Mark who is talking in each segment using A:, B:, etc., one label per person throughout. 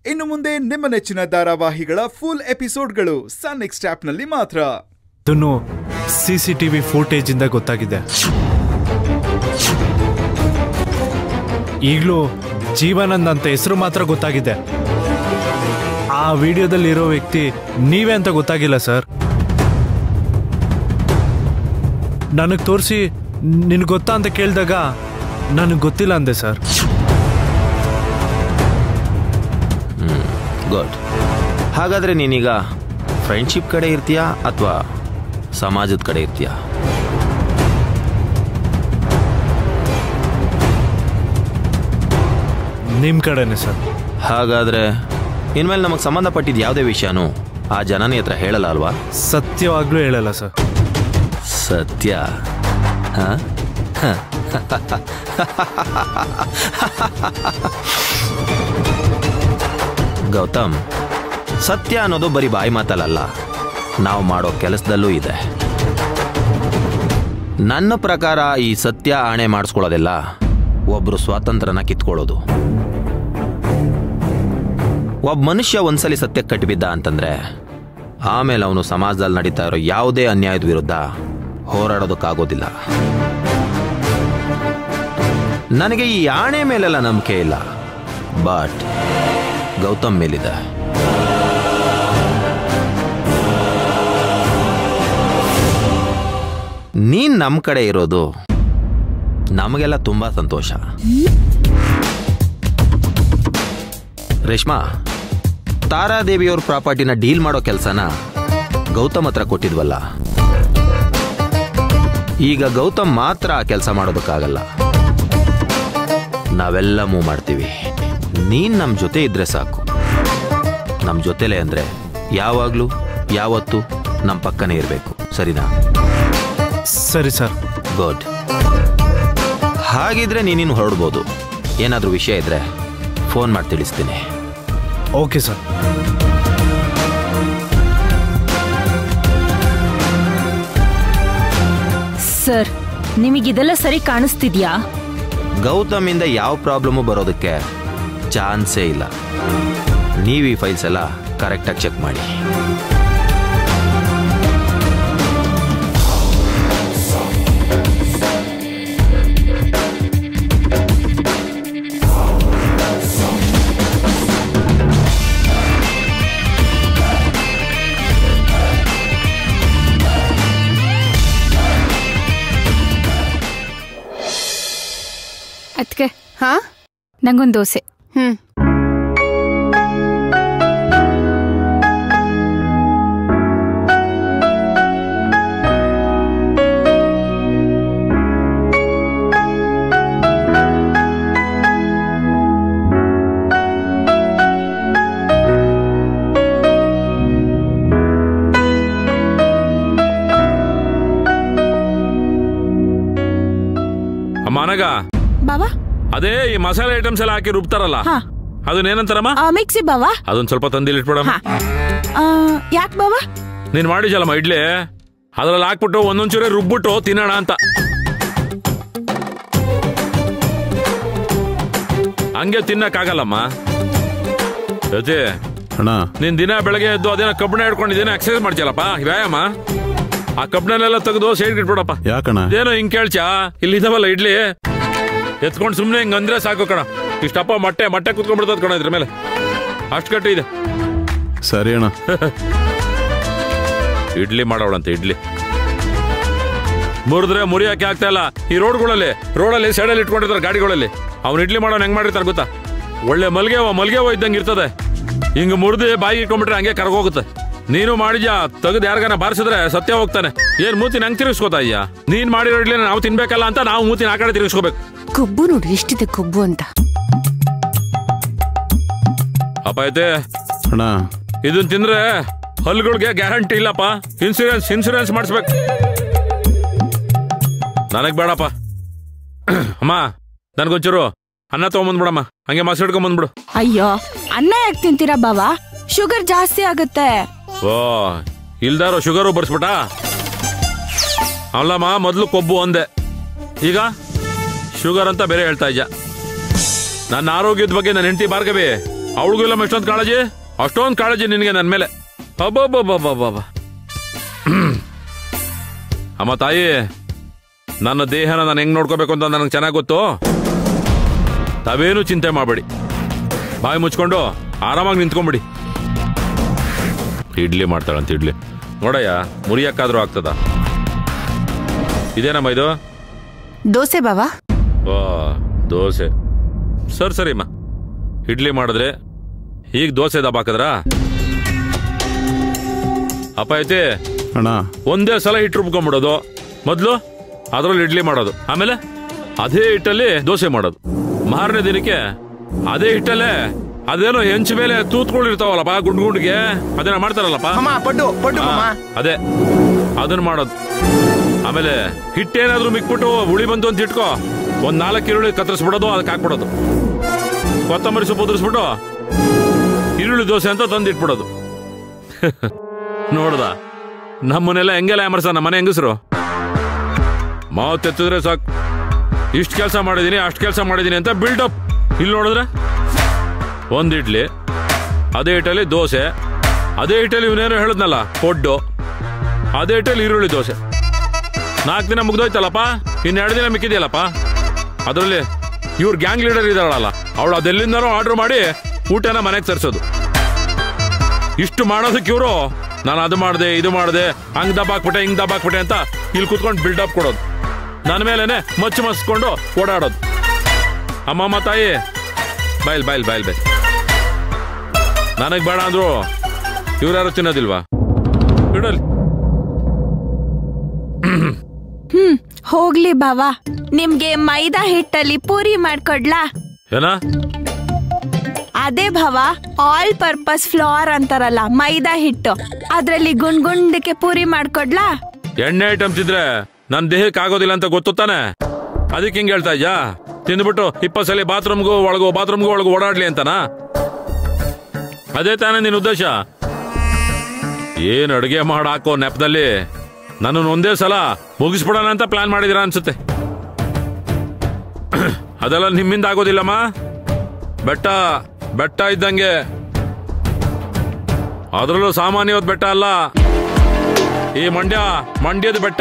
A: ಇನ್ನು ಮುಂದೆ ನಿಮ್ಮ ನೆಚ್ಚಿನ ಧಾರಾವಾಹಿಗಳ ಫುಲ್ ಎಪಿಸೋಡ್ಗಳು ಸನ್ ನೆಕ್ಸ್ಟ್ ಆಪ್ನಲ್ಲಿ ಮಾತ್ರ.
B: ಇದನ್ನು ಸಿಸಿಟಿವಿ ಫುಟೇಜ್ ಇಂದ ಗೊತ್ತಾಗಿದೆ. ಈಗಲೂ ಜೀವನಂದ್ ಅಂತ ಹೆಸರು ಮಾತ್ರ ಗೊತ್ತಾಗಿದೆ. ಆ ವಿಡಿಯೋದಲ್ಲಿ ಇರೋ ವ್ಯಕ್ತಿ ನೀವೇ ಅಂತ ಗೊತ್ತಾಗಿಲ್ಲ ಸರ್. ನನಗೆ ತೋರಿಸಿ ನಿನಗೆ ಗೊತ್ತಾ ಅಂತ ಕೇಳಿದಾಗ ನನಗೆ ಗೊತ್ತಿಲ್ಲ ಅಂದೆ ಸರ್.
C: ಗುಡ್. ಹಾಗಾದರೆ ನೀನೀಗ ಫ್ರೆಂಡ್ಶಿಪ್ ಕಡೆ ಇರ್ತೀಯಾ ಅಥವಾ ಸಮಾಜದ ಕಡೆ ಇರ್ತೀಯಾ?
B: ನಿಮ್ಮ ಕಡೆನೇ ಸರ್.
C: ಹಾಗಾದರೆ ಇನ್ಮೇಲೆ ನಮಗೆ ಸಂಬಂಧಪಟ್ಟಿದ್ದು ಯಾವುದೇ ವಿಷಯನೂ ಆ ಜನನೇ ಹತ್ರ ಹೇಳಲ್ಲ ಅಲ್ವಾ?
B: ಸತ್ಯವಾಗ್ಲೂ ಹೇಳಲ್ಲ ಸರ್.
C: ಸತ್ಯ? ಹಾಂ, ಗೌತಮ್, ಸತ್ಯ ಅನ್ನೋದು ಬರೀ ಬಾಯಿ ಮಾತಲ್ಲ, ನಾವು ಮಾಡೋ ಕೆಲಸದಲ್ಲೂ ಇದೆ. ನನ್ನ ಪ್ರಕಾರ ಈ ಸತ್ಯ ಆಣೆ ಮಾಡಿಸ್ಕೊಳ್ಳೋದೆಲ್ಲ ಒಬ್ಬರು ಸ್ವಾತಂತ್ರ್ಯನ ಕಿತ್ಕೊಳ್ಳೋದು. ಒಬ್ಬ ಮನುಷ್ಯ ಒಂದ್ಸಲಿ ಸತ್ಯಕ್ಕೆ ಕಟ್ಟಿಬಿದ್ದ ಅಂತಂದ್ರೆ ಆಮೇಲೆ ಅವನು ಸಮಾಜದಲ್ಲಿ ನಡೀತಾ ಇರೋ ಯಾವುದೇ ಅನ್ಯಾಯದ ವಿರುದ್ಧ ಹೋರಾಡೋದಕ್ಕಾಗೋದಿಲ್ಲ. ನನಗೆ ಈ ಆಣೆ ಮೇಲೆಲ್ಲ ನಂಬಿಕೆ ಇಲ್ಲ, ಬಟ್ ಗೌತಮ್ ಮೇಲಿದೆ. ನೀನ್ ನಮ್ಮ ಕಡೆ ಇರೋದು ನಮಗೆಲ್ಲ ತುಂಬಾ ಸಂತೋಷ. ರೇಷ್ಮಾ, ತಾರಾದೇವಿಯವ್ರ ಪ್ರಾಪರ್ಟಿನ ಡೀಲ್ ಮಾಡೋ ಕೆಲಸನ ಗೌತಮ್ ಹತ್ರ ಕೊಟ್ಟಿದ್ವಲ್ಲ, ಈಗ ಗೌತಮ್ ಮಾತ್ರ ಆ ಕೆಲಸ ಮಾಡೋದಕ್ಕಾಗಲ್ಲ. ನಾವೆಲ್ಲ ಮೂವ್ ಮಾಡ್ತೀವಿ. ನೀನ್ ನಮ್ಮ ಜೊತೆ ಇದ್ರೆ ಸಾಕು. ನಮ್ಮ ಜೊತೆಲೇ ಅಂದ್ರೆ ಯಾವಾಗ್ಲೂ ಯಾವತ್ತೂ ನಮ್ಮ ಪಕ್ಕನೇ ಇರಬೇಕು, ಸರಿನಾ?
B: ಸರಿ ಸರ್.
C: ಗುಡ್. ಹಾಗಿದ್ರೆ ನೀನಿನ್ನು ಹೊರಡ್ಬೋದು. ಏನಾದರೂ ವಿಷಯ ಇದ್ರೆ ಫೋನ್ ಮಾಡಿ ತಿಳಿಸ್ತೀನಿ.
B: Okay sir.
D: ಸರ್, ನಿಮಗಿದೆಲ್ಲ ಸರಿ ಕಾಣಿಸ್ತಿದ್ಯಾ?
C: ಗೌತಮಿಂದ ಯಾವ ಪ್ರಾಬ್ಲಮ್ಮು ಬರೋದಕ್ಕೆ ಚಾನ್ಸೇ ಇಲ್ಲ. ನೀವು ಈ ಫೈಲ್ಸ್ ಎಲ್ಲ ಕರೆಕ್ಟಾಗಿ ಚೆಕ್ ಮಾಡಿ.
E: ಅದಕ್ಕೆ ಹಾ, ನಂಗೊಂದು ದೋಸೆ.
F: ಅಮ್ಮನಗ
E: ಬಾವಾ,
F: ಅದೇ ಈ ಮಸಾಲೆ ಐಟಮ್ಸ್ ಎಲ್ಲ ಹಾಕಿ ರುಬ್ತಾರಲ್ಲ, ಅದನ್ನೇನಂತಾರಮ್ಮ?
E: ಮಿಕ್ಸಿ ಬಾವಾ.
F: ಅದೊಂದು ಸ್ವಲ್ಪ ತಂದಿಲ್ ಇಟ್ಬಿಡಮ್ಮ.
E: ಯಾಕೆ ಬಾವಾ?
F: ನೀನ್ ಮಾಡಿಜಲ್ಲಮ್ಮ ಇಡ್ಲಿ, ಅದ್ರಲ್ಲಿ ಹಾಕ್ಬಿಟ್ಟು ಒಂದೊಂಚೂರೇ ರುಬ್ಬಿಟ್ಟು ತಿನ್ನೋಣ ಅಂತ. ಹಂಗೆ ತಿನ್ನಕ್ಕಾಗಲ್ಲಮ್ಮ. ಜೊತೆ ನೀನ್ ದಿನ ಬೆಳಗ್ಗೆ ಎದ್ದು ಅದೇನೋ ಕಬ್ಬಣ ಹಿಡ್ಕೊಂಡಿದ್ದೇನೆ ಎಕ್ಸರ್ಸೈಸ್ ಮಾಡ್ತೀಯಲ್ಲಪ್ಪ, ವ್ಯಾಯಾಮ. ಆ ಕಬ್ಬಣನೆಲ್ಲ ತೆಗೆದು ಸೈಡ್ ಇಟ್ಬಿಡಪ್ಪ.
B: ಯಾಕಣ್ಣ
F: ಏನೋ ಹಿಂಗ್ ಕೇಳ್ಚಾ? ಇಲ್ಲಿದಾವಲ್ಲ ಇಡ್ಲಿ, ಎತ್ಕೊಂಡು ಸುಮ್ಮನೆ ಹಿಂಗೆ ಅಂದ್ರೆ ಸಾಕು ಕಣ. ಇಷ್ಟಪ್ಪ ಮೊಟ್ಟೆ ಕುತ್ಕೊಂಡ್ಬಿಡ್ತದ ಕಣ ಇದ್ರ ಮೇಲೆ, ಅಷ್ಟು ಗಟ್ಟಿ ಇದೆ.
B: ಸರಿ ಅಣ್ಣ.
F: ಇಡ್ಲಿ ಮಾಡೋಳಂತೆ, ಇಡ್ಲಿ ಮುರಿದ್ರೆ ಮುರಿಯಾಕೆ ಆಗ್ತಾ ಇಲ್ಲ. ಈ ರೋಡಲ್ಲಿ ಸೈಡಲ್ಲಿ ಇಟ್ಕೊಂಡಿರ್ತಾರೆ ಗಾಡಿಗಳಲ್ಲಿ. ಅವ್ನು ಇಡ್ಲಿ ಮಾಡೋನ್ ಹೆಂಗ್ ಮಾಡಿರ್ತಾರೆ ಗೊತ್ತಾ? ಒಳ್ಳೆ ಮಲ್ಗೆವ ಇದ್ದಂಗೆ ಇರ್ತದೆ. ಹಿಂಗ್ ಮುರಿದು ಬಾಯಿ ಇಟ್ಕೊಂಡ್ಬಿಟ್ರೆ ಹಂಗೆ ಕರ್ಗೋಗುತ್ತೆ. ನೀನು ಮಾಡಿದ್ಯಾ, ತೆಗೆದು ಯಾರಿಗಾನ ಬಾರಿಸಿದ್ರೆ ಸತ್ಯ ಹೋಗ್ತಾನೆ. ಏನ್ ಮೂತಿನ ಹೆಂಗ್ ತಿರುಗಿಸ್ಕೋತಾ ಇದ್ಯಾ? ನೀನ್ ಮಾಡಿರೋ ಇಡ್ಲಿ ನಾವು ತಿನ್ಬೇಕಲ್ಲ ಅಂತ ನಾವು ಮೂತಿನ ಆ ಕಡೆ ತಿರುಗಿಸ್ಕೋಬೇಕು.
E: ಕೊಬ್ಬು ನೋಡ್ರಿ ಎಷ್ಟಿದೆ ಕೊಬ್ಬು ಅಂತ.
F: ಅಪ್ಪ ಐತೆ ಅಣ್ಣ, ಇದನ್ ತಿಂದ್ರೆ ಹಲ್ಲುಗಳಿಗೆ ಗ್ಯಾರಂಟಿ ಇಲ್ಲಪ್ಪ. ಇನ್ಸೂರೆನ್ಸ್ ಮಾಡಿಸ್ಬೇಕು. ನನಗ್ ಬೇಡಪ್ಪ. ಅಮ್ಮ, ನನ್ಗೊಂಚೂರು ಅನ್ನ ತಗೊಂಬಂದ್ಬಿಡಮ್ಮ, ಹಂಗೆ ಮೊಸರು ಹಿಡ್ಕೊಂಬಂದ್ಬಿಡು.
E: ಅಯ್ಯೋ, ಅನ್ನ ಯಾಕೆ ತಿಂತೀರಾ ಬಾವಾ? ಶುಗರ್ ಜಾಸ್ತಿ ಆಗುತ್ತೆ.
F: ಓ, ಇಲ್ದಾರೋ ಶುಗರು ಬರ್ಸ್ಬಿಟ್ಟ? ಅಲ್ಲಮ್ಮ, ಮೊದಲು ಕೊಬ್ಬು ಅಂದೆ, ಈಗ ಶುಗರ್ ಅಂತ ಬೇರೆ ಹೇಳ್ತಾ ಇದ್ದ. ನನ್ನ ಆರೋಗ್ಯದ ಬಗ್ಗೆ ನನ್ನ ಹೆಂಡತಿ ಭಾರ್ಗವಿ ಅವಳಿಗೂ ಇಲ್ಲ ಎಷ್ಟೊಂದು ಕಾಳಜಿ, ಅಷ್ಟೊಂದು ಕಾಳಜಿ ನಿನಗೆ ನನ್ನ ಮೇಲೆ. ಅಬ್ಬಬ್ಬಬ್ಬಬ್ಬಬ್ಬ. ಅಮ್ಮ ತಾಯಿ, ನನ್ನ ದೇಹನ ನಾನು ಹೆಂಗ್ ನೋಡ್ಕೋಬೇಕು ಅಂತ ನನಗೆ ಚೆನ್ನಾಗಿ ಗೊತ್ತು. ತಾವೇನು ಚಿಂತೆ ಮಾಡಬೇಡಿ, ಬಾಯಿ ಮುಚ್ಕೊಂಡು ಆರಾಮಾಗಿ ನಿಂತ್ಕೊಂಬಿಡಿ. ಇಡ್ಲಿ ಮಾಡ್ತಾಳಂತ, ಇಡ್ಲಿ ನೋಡಯ್ಯ, ಮುರಿಯಕ್ಕಾದ್ರೂ ಆಗ್ತದ? ಇದೇನಮ್ಮ ಇದು?
E: ದೋಸೆ ಬಾವಾ.
F: ಓ ದೋಸೆ, ಸರಿಮ್ಮ. ಇಡ್ಲಿ ಮಾಡಿದ್ರೆ ಈಗ ದೋಸೆ ದಬ್ಬಾಕದ್ರ ಅಪ್ಪ ಐತಿ
B: ಅಣ್ಣ.
F: ಒಂದೇ ಸಲ ಹಿಟ್ಟು ರುಬ್ಕೊಂಡ್ಬಿಡೋದು, ಮೊದಲು ಅದ್ರಲ್ಲಿ ಇಡ್ಲಿ ಮಾಡೋದು, ಆಮೇಲೆ ಅದೇ ಹಿಟ್ಟಲ್ಲಿ ದೋಸೆ ಮಾಡೋದು. ಮಾರನೇ ದಿನಕ್ಕೆ ಅದೇ ಹಿಟ್ಟಲ್ಲೇ ಅದೇನೋ ಹೆಂಚ ಮೇಲೆ ತೂತ್ಕೊಂಡಿರ್ತಾವಲ್ಲಪ್ಪ ಗುಂಡ್ಗೆ, ಅದೇನ ಮಾಡ್ತಾರಲ್ಲಪ್ಪ, ಅದೇ ಅದನ್ನ ಮಾಡೋದು. ಆಮೇಲೆ ಹಿಟ್ಟೇನಾದ್ರೂ ಮಿಕ್ಬಿಟ್ಟು ಹುಳಿ ಬಂತು ಅಂತ ಇಟ್ಕೋ, ಒಂದ್ 4 ಈರುಳ್ಳಿ ಕತ್ತರಿಸ್ಬಿಡೋದು, ಅದಕ್ಕೆ ಹಾಕ್ಬಿಡೋದು. ಕೊತ್ತಂಬರಿ ಸೊಪ್ಪು ಉದುರಿಸ್ಬಿಟ್ಟು ಈರುಳ್ಳಿ ದೋಸೆ ಅಂತ ತಂದು ಇಟ್ಬಿಡೋದು. ನೋಡ್ದ ನಮ್ಮನ್ನೆಲ್ಲ ಹೆಂಗೆಲ್ಲ ಯಾಮರ್ಸ ನಮ್ಮ ಮನೆ ಹೆಂಗಸರು. ಮಾತೆತ್ತಿದ್ರೆ ಸಾಕು, ಇಷ್ಟು ಕೆಲಸ ಮಾಡಿದೀನಿ ಅಷ್ಟು ಕೆಲಸ ಮಾಡಿದೀನಿ ಅಂತ ಬಿಲ್ಡಪ್. ಇಲ್ಲಿ ನೋಡಿದ್ರೆ ಒಂದ್ ಇಡ್ಲಿ, ಅದೇ ಹಿಟ್ಟಲ್ಲಿ ದೋಸೆ, ಅದೇ ಹಿಟ್ಟಲ್ಲಿ ಇವನೇನೋ ಹೇಳಿದ್ನಲ್ಲ ಪೊಡ್ಡು, ಅದೇ ಹಿಟ್ಟಲ್ಲಿ ಈರುಳ್ಳಿ ದೋಸೆ. 4 ದಿನ ಮುಗ್ದೋಯ್ತಲ್ಲಪ್ಪ, ಇನ್ನು 2 ದಿನ ಮಿಕ್ಕಿದೆಯಲ್ಲಪ್ಪ. ಅದರಲ್ಲಿ ಇವ್ರ ಗ್ಯಾಂಗ್ ಲೀಡರ್ ಇದ್ದಾಳಲ್ಲ, ಅವಳು ಅದೆಲ್ಲಿಂದನೋ ಆರ್ಡರ್ ಮಾಡಿ ಊಟನ ಮನೆಗೆ ತರಿಸೋದು. ಇಷ್ಟು ಮಾಡೋದಕ್ಕೆ ಇವರು ನಾನು ಅದು ಮಾಡಿದೆ ಇದು ಮಾಡಿದೆ, ಹಂಗ್ ದಬ್ಬಾಕ್ಬಿಟ್ಟೆ ಹಿಂಗ್ ದಬ್ಬಾಕ್ಬಿಟ್ಟೆ ಅಂತ ಇಲ್ಲಿ ಕುತ್ಕೊಂಡು ಬಿಲ್ಡಪ್ ಕೊಡೋದು. ನನ್ನ ಮೇಲೇನೆ ಮಚ್ಚು ಮಸ್ಕೊಂಡು ಓಡಾಡೋದು. ಅಮ್ಮಮ್ಮ ತಾಯಿ, ಬಾಯ್ಲ್ ಬಾಯ್ಲ್ ಬಾಯ್ಲ್ ಬಾಯ್. ನನಗ್ ಬೇಡ ಅಂದ್ರು ಇವ್ರ್ಯಾರು ತಿನ್ನೋದಿಲ್ವಾ? ಬಿಡಲಿ.
E: ಹೋಗ್ಲಿ ಬಾವಾ, ನಿಮ್ಗೆ ಮೈದಾ ಹಿಟ್ಟಲ್ಲಿ ಪೂರಿ ಮಾಡ್ಕೊಡ್ಲಾ?
F: ಏನ?
E: ಅದೇ ಭಾವ, ಆಲ್ ಪರ್ಪಸ್ ಫ್ಲೋರ್ ಅಂತಾರಲ್ಲ, ಮೈದಾ ಹಿಟ್ಟು, ಅದ್ರಲ್ಲಿ ಗುಂಡ್ಗುಂಡಕ್ಕೆ ಪೂರಿ ಮಾಡ್ಕೊಡ್ಲಾ?
F: ಎಣ್ಣೆ ಐಟಮ್ಸ್ ಇದ್ರೆ ನನ್ನ ದೇಹಕ್ಕೆ ಆಗೋದಿಲ್ಲ ಅಂತ ಗೊತ್ತು ತಾನೆ, ಅದಕ್ಕೆ ಹಿಂಗೆ ಹೇಳ್ತಾ ಇದ್ಯಾ? ತಿಂದ್ಬಿಟ್ಟು 20 ಸಲ ಬಾತ್ರೂಮ್ಗೂ ಒಳಗು ಓಡಾಡ್ಲಿ ಅಂತನಾ? ಅದೇ ತಾನೇ ನಿನ್ನ ಉದ್ದೇಶ? ಏನ್ ಅಡುಗೆ ಮಾಡಾಕೋ ನೆಪದಲ್ಲಿ ನನ್ನನ್ನು ಒಂದೇ ಸಲ ಮುಗಿಸ್ಬಿಡೋಣ ಅಂತ ಪ್ಲಾನ್ ಮಾಡಿದಿರ ಅನ್ಸುತ್ತೆ. ಅದೆಲ್ಲ ನಿಮ್ಮಿಂದ ಆಗೋದಿಲ್ಲಮ್ಮ. ಬೆಟ್ಟ ಇದ್ದಂಗೆ, ಅದರಲ್ಲೂ ಸಾಮಾನ್ಯವಾದ ಬೆಟ್ಟ ಅಲ್ಲ, ಈ ಮಂಡ್ಯದ ಬೆಟ್ಟ.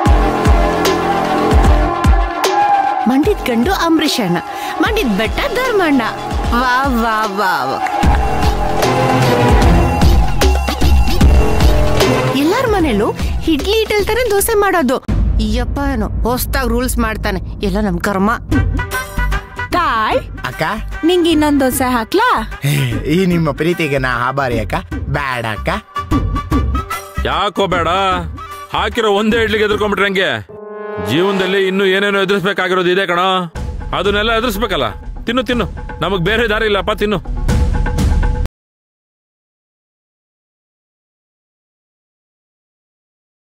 G: ಮಂಡ್ಯದ ಗಂಡು ಅಂಬರೀಷ್ ಅಣ್ಣ, ಮಂಡ್ಯದ ಬೆಟ್ಟ ಧರ್ಮಣ್ಣ. ವಾ ವಾ ವಾ ವಾ. ಎಲ್ಲಾರ ಮನೇಲೂ ಇಡ್ಲಿ ಇಟ್ಟಲ್ತಾನೆ ದೋಸೆ ಮಾಡೋದು. ಅಯ್ಯಪ್ಪ ಏನೋ ಹೊಸ್ದಾಗ್ ರೂಲ್ಸ್ ಮಾಡ್ತಾನೆ, ಎಲ್ಲ ನಮ್ ಕರ್ಮ.
E: ತಾಳ್
H: ಅಕ್ಕ,
E: ನಿಂಗೆ ಇನ್ನೊಂದ್ ದೋಸೆ ಹಾಕ್ಲಾ?
H: ಈ ನಿಮ್ಮ ಪ್ರೀತಿಗೆ ನಾ ಆಭಾರಿ ಅಕ್ಕ. ಬೇಡ ಅಕ್ಕ.
F: ಯಾಕೋ ಬೇಡ? ಹಾಕಿರೋ ಒಂದೇ ಇಡ್ಲಿಗೆ ಎದುರ್ಕೊಂಡ್ಬಿಟ್ರೆ ಹಂಗೆ? ಜೀವನದಲ್ಲಿ ಇನ್ನೂ ಏನೇನೋ ಎದುರಿಸ್ಬೇಕಾಗಿರೋದು ಇದೆ ಕಣ, ಅದನ್ನೆಲ್ಲ ಎದುರಿಸ್ಬೇಕಲ್ಲ. ತಿನ್ನು ನಮಗ್ ಬೇರೆ ದಾರಿ ಇಲ್ಲಪ್ಪ, ತಿನ್ನು.